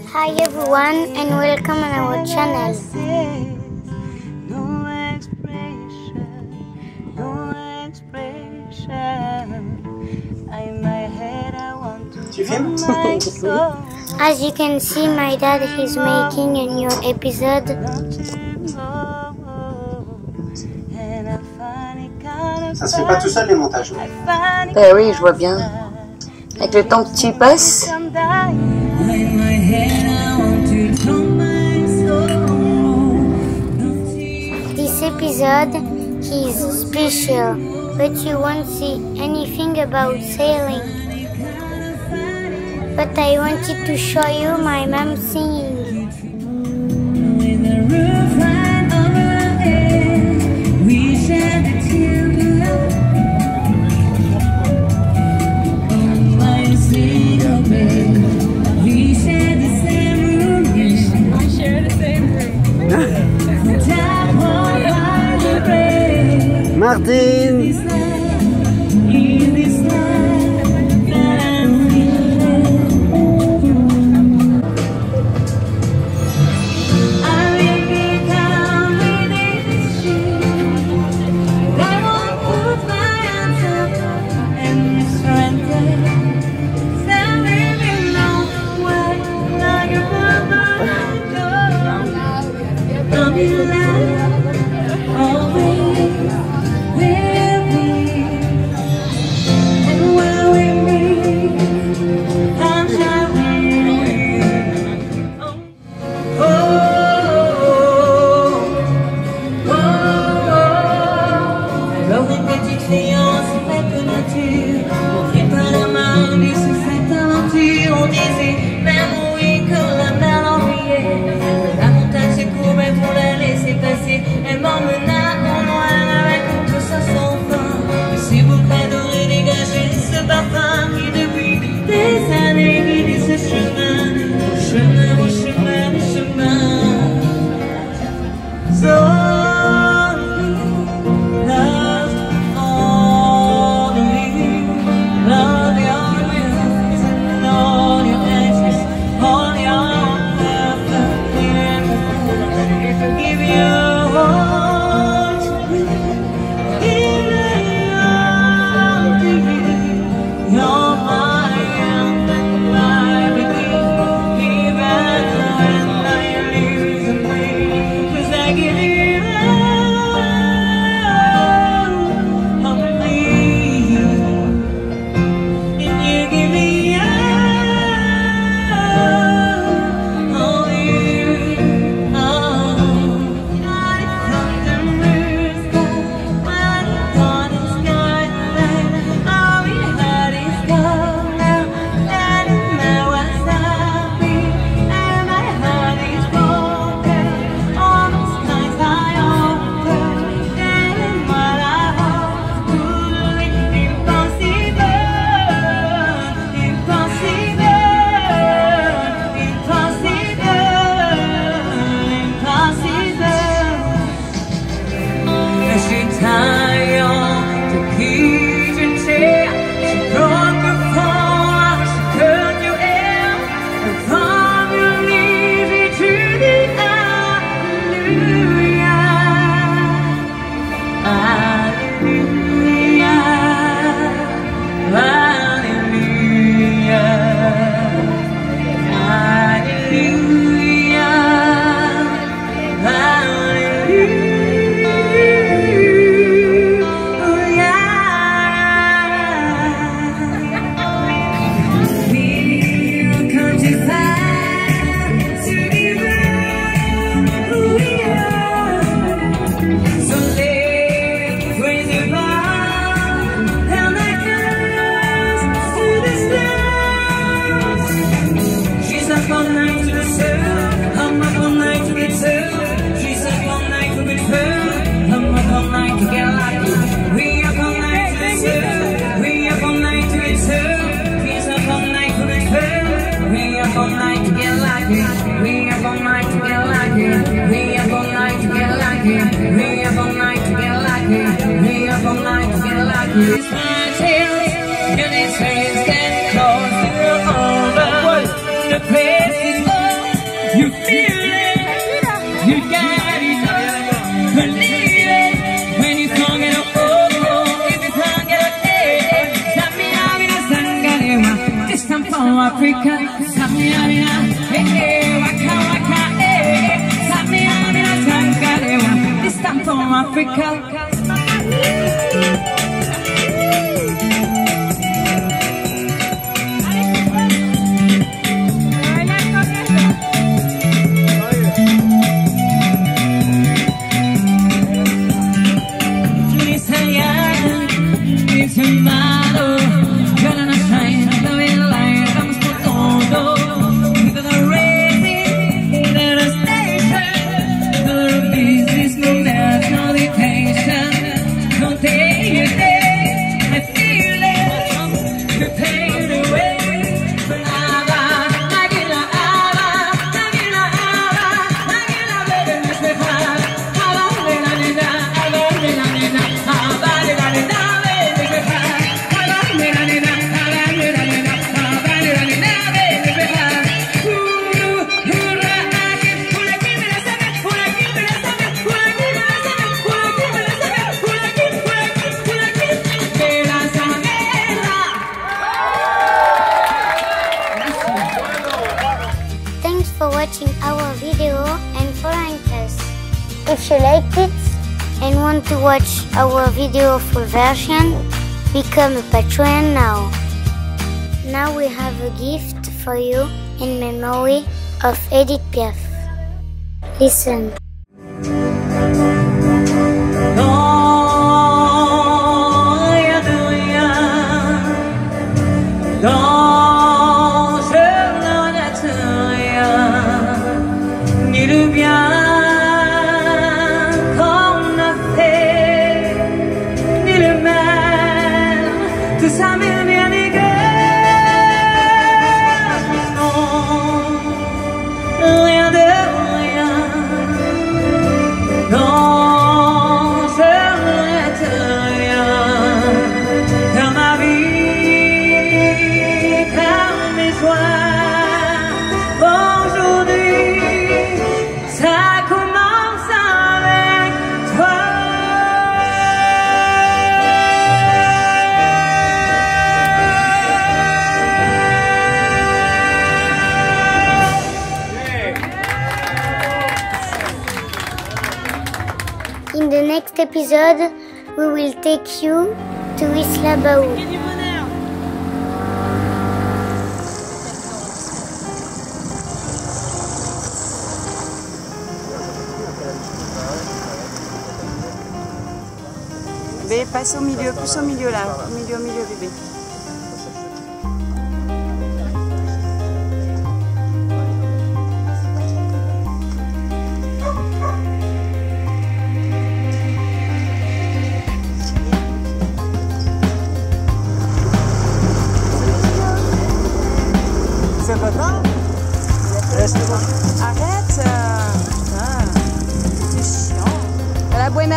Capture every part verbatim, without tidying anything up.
Hi everyone and welcome on our channel. Tu filmes? As you can see, my dad is making a new episode. Ça se fait pas tout seul les montages. Ben oui, je vois bien. Avec le temps que tu y passes. This episode is special, but you won't see anything about sailing. But I wanted to show you my mom singing. Martine! Elle m'emmena en loin avec un peu sa sans fin. Si vous prédorez dégager ce parfum qui depuis des années guide ce chemin, au chemin, au chemin, au chemin. So The place is Africa, Samina, eh, waka waka, eh, Samina, Tangarewa, this time from Africa. For watching our video and following us. If you liked it and want to watch our video full version, become a patron now. Now we have a gift for you in memory of Edith Piaf. Listen. In the next episode, we will take you to Isla Baou. Bébé, passe au milieu, plus au milieu là, au milieu, au milieu bébé. Arrête, euh, c'est chiant. Hola, buena.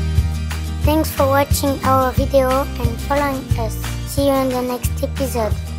Thanks for watching our video and following us. See you in the next episode.